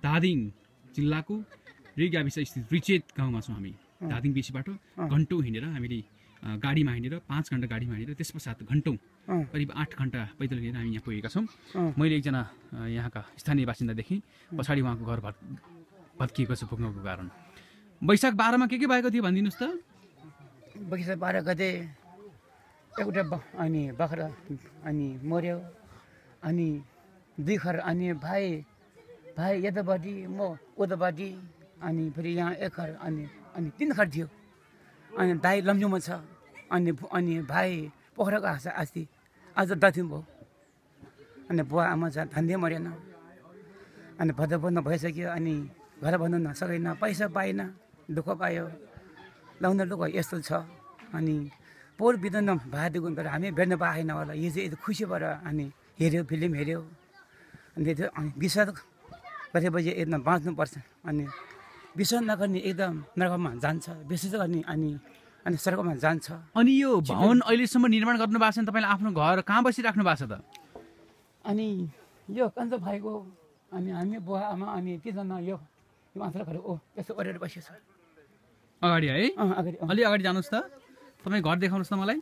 धादिङ जिल्लाको री गाविस स्थित रिचेत गाउँमा छौँ हामी। धादिङ बेसीबाट घन्टौँ हिँडेर हामीले गाडीमा हिँडेर 5 घन्टा गाडीमा हिँडेर त्यस पश्चात घन्टौँ करिब 8 घन्टा पैदल हिँडेर हामी यहाँ पुगेका छौँ। मैले एकजना यहाँका स्थानीय बासिन्दा देखेँ, पछाडि उहाँको घर भत्किएको छ भूकम्पको कारण। वैशाख 12मा के भएको थियो भनिदिनुहोस् त? वैशाख 12 गते एउटा अनि बाख्रा अनि मर्यो, अनि 2 घर, अनि भाइ यतापट्टि म उतापट्टि, अनि फेरि यहाँ 1 घर, अनि 3 घर थियो। अनि दाइ लम्जुमा छ, अनि भाइ पोखराको अस्ति आज दक्षिण भयो। अनि बुवा आमा छ धन्दै मरेन। अनि भद्र भइसक्यो। अनि घर भन्नु नसकेन, पैसा पाएन, दुःख पायो, लाउन दुःख यस्तो छ। अनि पोहोर बित्दैन भाइदेखि तर हामी भेट्न पाएन होला। यो चाहिँ खुसी भएर अनि हेऱ्यो, फिल्म हेऱ्यो। अनि त्यो विश्वास गरेपछि एकदम बाँच्नुपर्छ। अनि विश्वास नगर्ने एकदम नरकमा जान्छ, विश्वास गर्ने अनि स्वर्गमा जान्छ। अनि यो भवन अहिलेसम्म निर्माण गर्नु भएको छ भने तपाईँले आफ्नो घर कहाँ बसिराख्नु भएको छ त? अनि यो कान्छो भाइको, अनि हामी बुवा आमा, अनि तिनजना यो मात्र घर यस्तो ओरेर बसेको छ अगाडि है। अगाडि अलि अगाडि जानुहोस् त, तपाईँ घर देखाउनुहोस् त मलाई।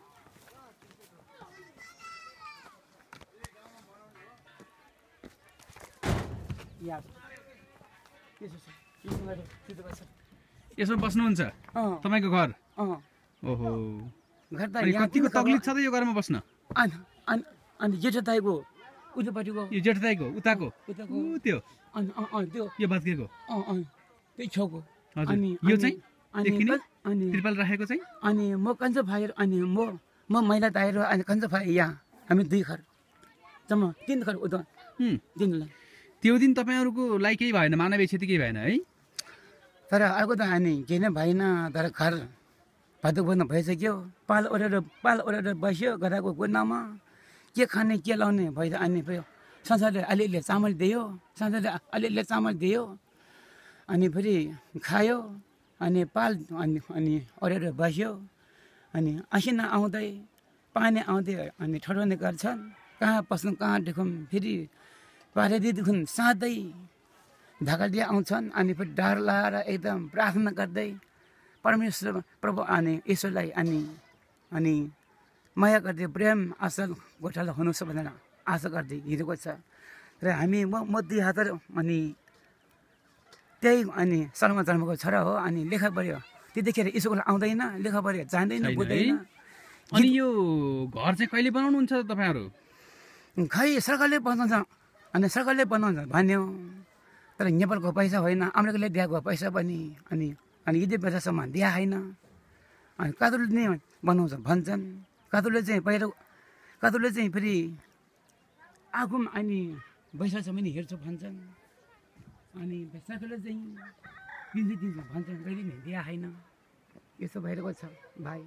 यसमा बस्नुहुन्छ तपाईँको घर? ओहो, घर त कतिको तकलिफ छ त यो घरमा बस्न? अनि जेठो दाइको उतापट्टिको, यो जेठो दाइको उताको त्यो त्यो यो भत्केको त्यही छेउको। अनि यो चाहिँ अनि त्रिपाल राखेको चाहिँ? अनि म कान्छो भाइ, अनि म महिला दाइहरू, अनि कान्छो भाइ यहाँ हामी 2 घर जम्मा 3 घर उता दिनलाई। त्यो दिन तपाईँहरूको लागि केही भएन, मानवीय क्षति केही भएन है? तर अर्को त अनि केही नै भएन। तर घर भातुक बन्द भइसक्यो। पाल ओरेर बस्यो गदाको कुनामा। के खाने के लाउने भइस। अनि संसारले अलिअलि चामल दियो, अनि फेरि खायो। अनि पाल अनि ओरेर बस्यो। अनि असिना आउँदै पानी आउँदै अनि ठडोने गर्छन्। कहाँ पस्नु कहाँ देखौँ। फेरि पारेदेखि साँच्चै ढाकालिया आउँछन्। अनि फेरि डर लाएर एकदम प्रार्थना गर्दै परमेश्वर प्रभु अनि ईश्वरलाई अनि माया गर्दै प्रेम असल गोठाला हुनुहोस् भनेर आशा गर्दै हिँडेको छ। र हामी म 2 हात अनि त्यही अनि शर्मा जन्मको छोरा हो। अनि लेखा पढ्यो, त्यतिखेर स्कुल आउँदैन, लेखा पढ्यो जान्दैन, बुझ्दैन। अनि यो घर चाहिँ कहिले बनाउनुहुन्छ तपाईँहरू? खै सरकारले बनाउँछ, अनि सरकारले बनाउँछ भन्यो। तर नेपालको पैसा होइन, अमेरिकाले दिएको पैसा पनि अनि यति पैसासम्म दिया होइन। अनि कातुले नै बनाउँछ भन्छन्। कातुले चाहिँ फेरि आगो अनि पैसासम्म नि हेर्छ भन्छन्। अनि सरकारले चाहिँ दिन्छ भन्छन्, कहिले नि दिया होइन। यस्तो भइरहेको छ भाइ।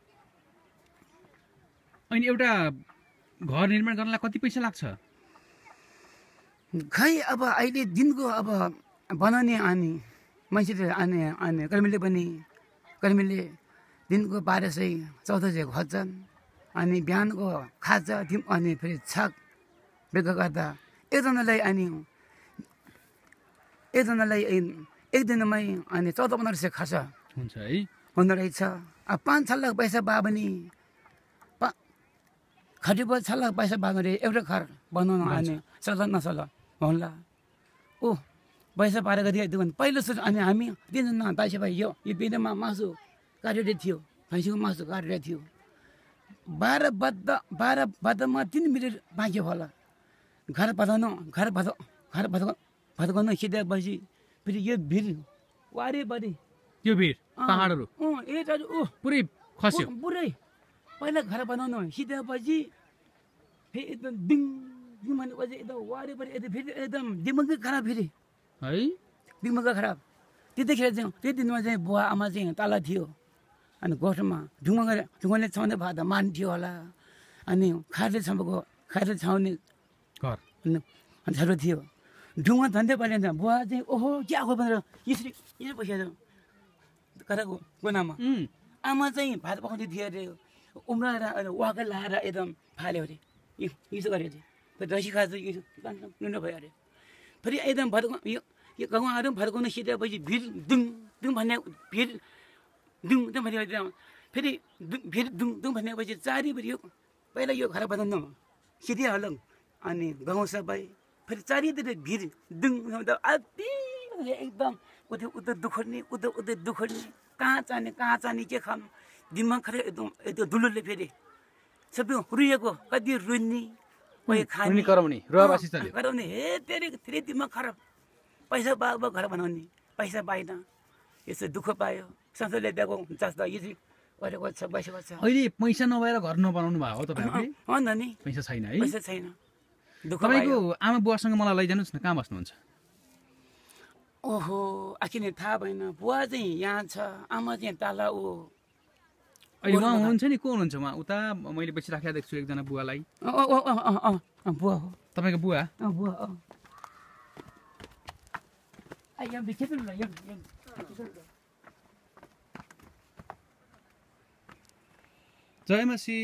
अनि एउटा घर निर्माण गर्नलाई कति पैसा लाग्छ? खै अब अहिले दिनको अब बनाउने अनि मान्छेले अनि कर्मीले दिनको 1200-1400 खोज्छन्। अनि बिहानको खाजा अनि फेरि छाक बेग्गा गर्दा एकजनालाई एक दिनमै अनि 14-1500 खर्च हुन्छ है, हुँदो रहेछ। अब 5-6 लाख पैसा पायो भने खटिपो 6 लाख पैसा पायो भने एउटा घर बनाउनु अनि सल्लाह नसल्लाह होला। पैसा पाएर गरिदियो भने पहिलो सुरु। अनि हामी 3जना दाइसे भाइ यो बिनामा मासु काटेर थियो, भैँसीको मासु काटेर थियो। 12 बज्दामा 3 मिनट बाँकी होला। घर भत्काउनु सिधेपछि फेरि यो भिड वारिपारि यो भिड पहाडहरू पुरै खस्यो। पुरै पहिला घर बनाउनु सिधेपछि फेरि एकदम दिङ भनेपछि एकदम वारिपारि फेरि एकदम दिमागै खराब फेरि है, दिमागै खराब। त्यतिखेर चाहिँ त्यो दिनमा चाहिँ बुवा आमा चाहिँ तल थियो। अनि गोठमा ढुङ्गाले छाउने भए त मान्थ्यो होला। अनि खारले छाउने घर थियो। ढुङ्गा धन्दै परेन। बुवा चाहिँ ओहो के आएको भनेर यसरी बसेको कराको कुनामा। आमा चाहिँ भात पकाउँदै थियो अरे, उम्राएर वाकर लाएर एकदम फाल्यो अरे, यसो गऱ्यो अरे। फेरि रसी खाँदा नुनो भयो अरे। फेरि एकदम यो गाउँहरू पनि फर्काउनु सिधेपछि भिड दुङ दुङ भन्ने भिड दुङ दुङ भनेपछि फेरि भिड दुङ दुङ भनेपछि चारैपट्टि यो पहिला यो घर बनाउनु सिधिहालौँ अनि गाउँ सबै फेरि चारैतिर भिड दुङ अति एकदम उता उता दुखोड्ने उता उता दुखोड्ने कहाँ चाहने के खानु दिमाग खरै एकदम त्यो दुलोले फेरि सबै रुइएको कति रुन्ने कोही खाने कराउने हे धेरै दिमाग खराब पैसा पाएको घर बनाउने पैसा पाएन यसो दुःख पायो संसारले दिएको जस्तो यो चाहिँ गरेको छ बसेको छ अहिले पैसा नभएर घर नबनाउनु भयो हो तपाईँहरूले हो नि पैसा छैन है पैसा छैन दुःख तपाईँको आमा बुवासँग मलाई लैजानुहोस् न कहाँ बस्नुहुन्छ ओहो आखिर थाहा भएन बुवा चाहिँ यहाँ छ आमा चाहिँ ताला ऊ अहिले उहाँ हुनुहुन्छ नि को हुनुहुन्छ उहाँ उता मैले बसिराखेको देख्छु एकजना बुवालाई बुवा हो तपाईँको बुवा बुवा जयमसी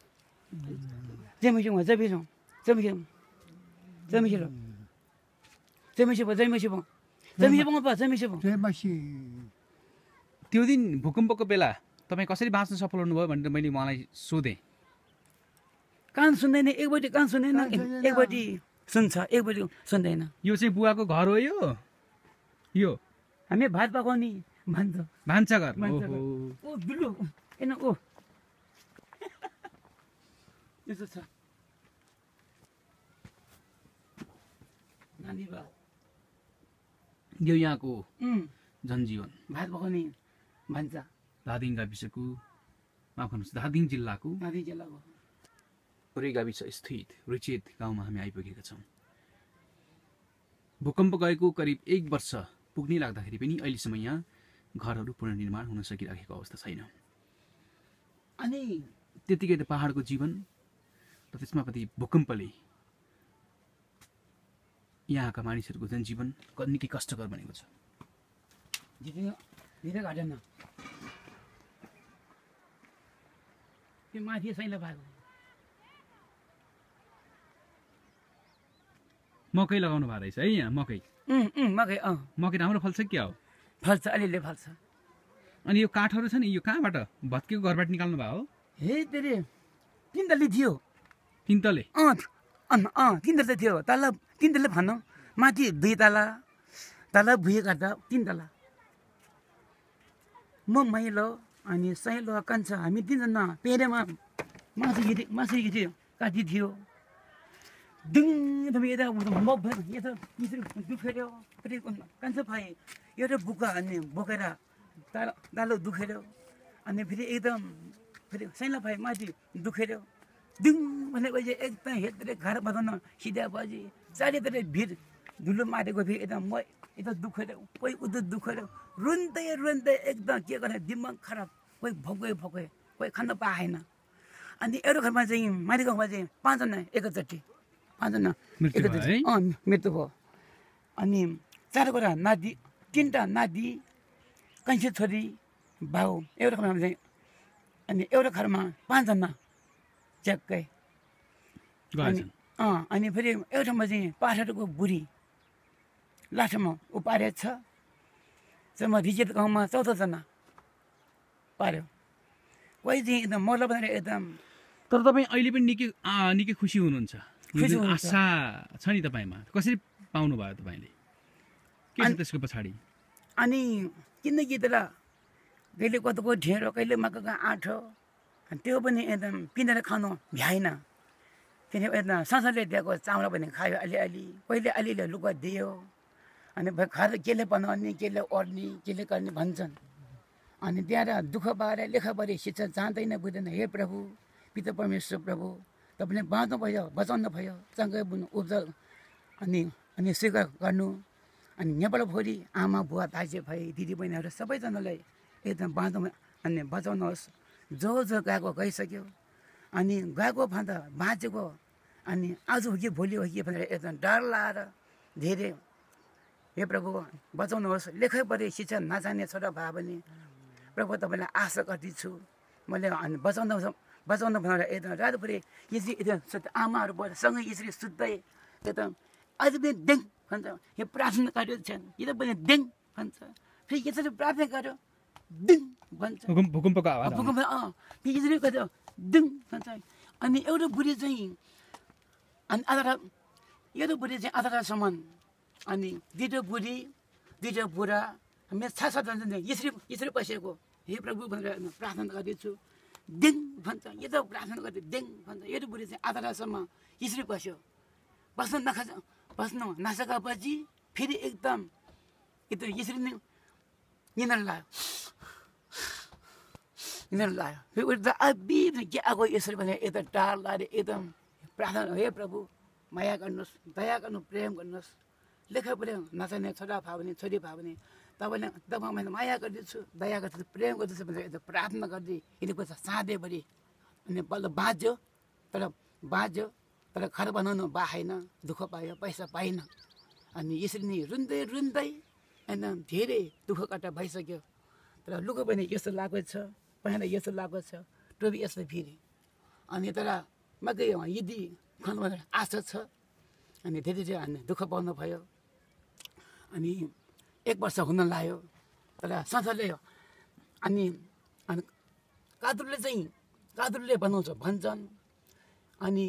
त्यो दिन भूकम्पको बेला तपाईँ कसरी बाँच्न सफल हुनुभयो भनेर मैले उहाँलाई सोधेँ कान सुन्दैन एकपट्टि कान सुन्दैन एकपट्टि सुन्छ एकपट्टि सुन्दैन यो चाहिँ बुवाको घर हो यो हामी भात पकाउने भान्साघर ओ दुलो एन ओ यस्तो छ नानी बा यो यहाँको जनजीवन भात पकाउने भान्सा धादिङ गाविसको माफ गर्नुहोस् धादिङ जिल्लाको रे गाविस स्थित रिचेत गाउँमा हामी आइपुगेका छौँ भूकम्प गएको करिब 1 वर्ष पुग्ने लाग्दाखेरि पनि अहिलेसम्म यहाँ घरहरू पुनर्निर्माण हुन सकिरहेको अवस्था छैन अनि त्यतिकै त पहाडको जीवन र त्यसमा पनि भूकम्पले यहाँका मानिसहरूको जनजीवन निकै कष्टकर बनेको छ धेरै घटेन त्यो माथि सैला भएको मकै लगाउनु भएको रहेछ है यहाँ मकै मकै राम्रो फल्छ क्या हो फल्छ अलिअलि फल्छ अनि यो काठहरू छ नि यो कहाँबाट भत्केको घरबाट निकाल्नु भयो हे तेरे 3 तले थियो 3 तले 3 तले थियो तल 3 तले भन्न माथि 2 तला भुइँ काट्दा 3 तला म माइलो अनि सैलो कान्छ हामी 3 जना पेरेमा मासु काटी थियो डिङ तपाईँ यता यता दुखेर कान्छ पाएँ एउटा बुका अनि बोकेर दालो दुखेर अनि फेरि एकदम फेरि सैला पाएँ माथि दुखेर डिङ भनेपछि एकदम हेरेर घर बनाउन सिधापछि चारैतिर भिड धुलो मारेको फेरि एकदम म यता दुखेर कोही उता दुखेर रुन्दै एकदम के गर्ने दिमाग खराब कोही भोकै कोही खान पाएन अनि एउटा घरमा चाहिँ माथिको घरमा चाहिँ 5 जना एकचोटि 5 जना मृत्यु भयो अनि 4 कुरा नाति 3टा नाति कैँची छोरी भाउ एउटा घरमा चाहिँ अनि एउटा घरमा 5 जना च्याक्कै अनि फेरि एउटामा चाहिँ पाठरको बुढी लास्टमा ऊ पारेको छ म रिजेट गाउँमा 14 जना पार्यो कोही चाहिँ एकदम मर्ल भनेर एकदम तर तपाईँ अहिले पनि निकै खुसी हुनुहुन्छ आशा छ नि तपाईँमा कसरी पाउनु भयो तपाईँले के छ त्यसको पछाडि अनि किनकि त्यसलाई कहिले कतको ढेँडो कहिले मकैको आँठो त्यो पनि एकदम पिनेर खानु भ्याएन फेरि एकदम संसारले दिएको चामल पनि खायो अलिअलि कहिले अलिअलि लुगा दियो अनि घर केले बनाउने केले ओर्ने केले गर्ने भन्छन् अनि त्यहाँ दुःख पाएर लेखा पढी शिक्षा जान्दैन बुझ्दैन हे प्रभु पिता परमेश्वर प्रभु तपाईँले बाँच्नु भयो बचाउनु भयो सँगै उब्जल अनि स्वीकार गर्नु अनि नेपाल भोलि आमा बुवा दाजु भाइ दिदी बहिनीहरू सबैजनालाई एकदम बाँच्नु अनि बचाउनुहोस् जो गएको गइसक्यो अनि गएको भन्दा बाँचेको अनि आज हो कि भोलि हो कि भनेर एकदम डर लाएर धेरै हे प्रभु बचाउनुहोस् लेखै पढी शिक्षा नजाने छोरा भयो भने प्रभु तपाईँलाई आशा गर्दैछु मैले अनि बचाउनु भनेर एकदम रातभरि यसरी एकदम आमाहरू सँगै यसरी सुत्दै एकदम अझ पनि भन्छ यो प्रार्थना गर्यो छैन यो त पनि देङ भन्छ फेरि यसरी प्रार्थना गर्यो दिङ भन्छ भूकम्पको आवाज भूकम्प फेरि यसरी गर्यो दिङ भन्छ अनि एउटा बुढी चाहिँ अनि एउटा बुढी चाहिँ आधारसम्म अनि दुईवटा बुढी दुईवटा बुढा हामी सात यसरी बसेको हे प्रभु भनेर प्रार्थना गर्दैछु देङ भन्छ यो त प्रार्थना गर्दै देङ भन्छ एउटा बुढी चाहिँ आधारसम्म यसरी बस्यो बस्नु नसकेपछि फेरि एकदम यसरी नै निन्द्रा लाग्यो फेरि उठ्दा के आएको यसरी भने एकदम टाढ लाएर एकदम प्रार्थना हे प्रभु माया गर्नुहोस् दया गर्नु प्रेम गर्नुहोस् लेखा प्रेम नचाहिने छोरा भए भने छोरी भए भने तपाईँ मैले माया गरिदिन्छु दया गर्छु प्रेम गर्दैछु भनेर एकदम प्रार्थना गर्दै हिँडेको छ साँधेभरि अनि बल्ल बाँझ्यो तर घर बनाउनु बाहेन दुःख पायो पैसा पाइन अनि यसरी नै रुन्दै एकदम धेरै दुःख काटा भइसक्यो तर लुगा पनि यस्तो लागेको छ पहिला यस्तो लागेको छ टोपी यस्तो फेरि अनि तर मकै यदि खानु भनेर आशा छ अनि धेरै अनि दुःख पाउनु भयो अनि 1 वर्ष हुन लाग्यो तर संसारले अनि कादुरले बनाउँछ भन्छन् अनि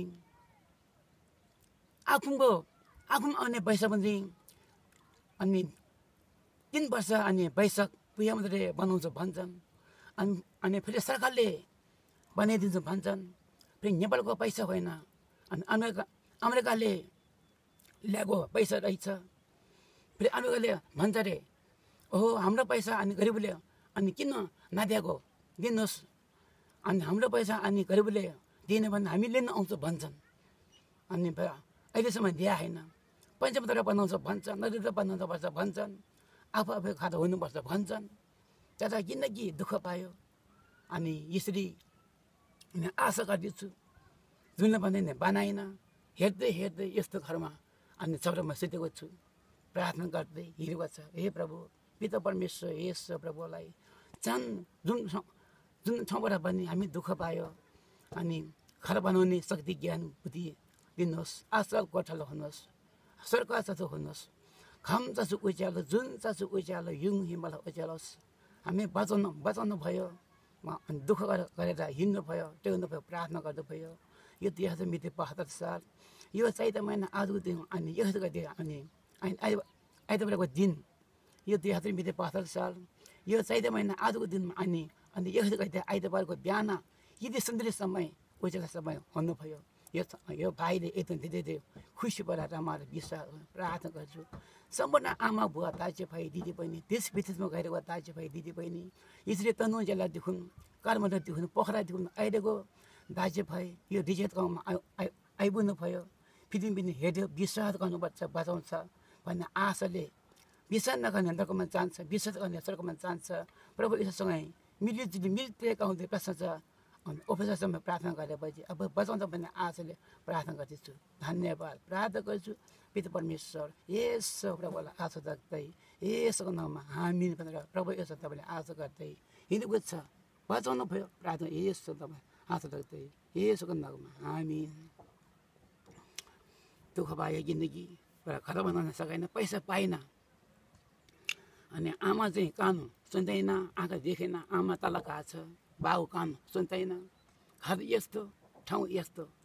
आफू आउने वैशाख पनि अनि 3 वर्ष अनि वैशाख पुया मात्रै बनाउँछ भन्छन् अनि फेरि सरकारले बनाइदिन्छ भन्छन् फेरि नेपालको पैसा होइन अनि अमेरिकाले ल्याएको पैसा रहेछ फेरि अमेरिकाले भन्छ अरे ओहो हाम्रो पैसा अनि गरिबले अनि किन नदिएको दिनुहोस् अनि हाम्रो पैसा अनि गरिबले दिएन भने हामी लिन आउँछ भन्छन् अनि अहिलेसम्म दिए होइन पञ्चपत्र बनाउँछ भन्छन् नदीत बनाउँछ पर्छ भन्छन् आफू खाता हुनुपर्छ भन्छन् त्यता किनकि दुःख पायो अनि यसरी आशा गर्दैछु जुनले भन्दैन बनाइन हेर्दै यस्तो घरमा अनि चौरमा सुतेको छु प्रार्थना गर्दै हिँडेको छ हे प्रभु पिता परमेश्वर यस प्रभुलाई जुन ठाउँबाट पनि हामी दुःख पायो अनि घर बनाउने शक्ति ज्ञान बुद्धि दिनुहोस् आशा गोठालो हुनुहोस् सरकार चासो हुनुहोस् घाम चासो उज्यालो जुन चासो उज्यालो युङ हिमाल उज्यालोस् हामी बचाउनु भयो अनि दुःख गरेर हिँड्नु भयो टेक्नु भयो प्रार्थना गर्नु भयो यो 2072 साल यो चैत महिना आजको दिन अनि यस्तो गते अनि आइतबारको दिन यो 2072 साल यो चैत महिना आजको दिनमा अनि यस्तो गते आइतबारको बिहान यदि सुन्दरी समय उज्यालो समय हुनुभयो यो भाइले एकदम धेरै खुसी भएर रमाएर विश्वास प्रार्थना गर्छु सम्पूर्ण आमा बुवा दाजुभाइ दिदीबहिनी देश विदेशमा गएको दाजुभाइ दिदीबहिनी यसरी तनु जेला देखुन् कर्मठ देखुन् पोखरा देखुन् अहिलेको दाजुभाइ यो रिजेट गाउँमा आइपुग्नु भयो फेरि पनि हेऱ्यो विश्वास गर्नुपर्छ बचाउँछ भन्ने आशाले विश्वास नगर्ने नर्कमा जान्छ विश्वास गर्ने स्वर्गमा जान्छ प्रभु यसोसँगै मिलिजुली गाउँदै प्रशंसा अनि उपचारसम्म प्रार्थना गरेपछि अब बचाउँछ भन्ने आशाले प्रार्थना गर्दैछु धन्यवाद प्रार्थना गर्छु पिता परमेश्वर यसो प्रभुलाई आशा राख्दै यसोको नाममा हामी भनेर प्रभु यसो तपाईँले आशा गर्दै हिँडेको छ बचाउनु भयो प्रार्थना यसो तपाईँ आशा राख्दै यसोको नाममा हामी दुःख पायो जिन्दगी घर बनाउन सकेन पैसा पाएन अनि आमा चाहिँ कान सुन्दैन आँखा देखेन आमा तल गएको छ बाउ कान सुन्दैन घर यस्तो ठाउँ यस्तो